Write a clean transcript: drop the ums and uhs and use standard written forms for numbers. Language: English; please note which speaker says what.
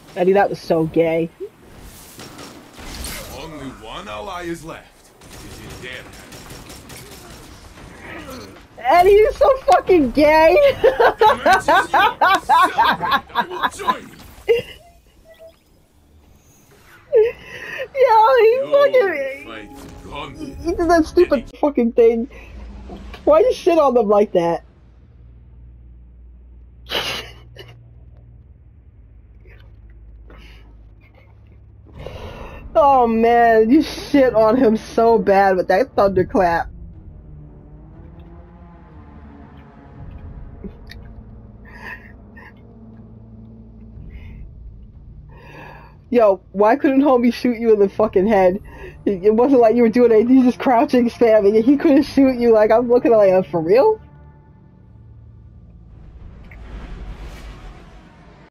Speaker 1: Eddie, that was so gay.
Speaker 2: Only one ally is left. Is it dead?
Speaker 1: Eddie, you're so fucking gay!
Speaker 2: The match is yours! Celebrate! I will join you!
Speaker 1: Yo, he
Speaker 2: You
Speaker 1: fucking...
Speaker 2: fight Gauntlet.
Speaker 1: He did that stupid fucking thing. Why you shit on them like that? Oh man, you shit on him so bad with that thunderclap. Yo, why couldn't homie shoot you in the fucking head? It wasn't like you were doing anything, you just crouching, spamming, and he couldn't shoot you. Like, I'm looking at like, for real?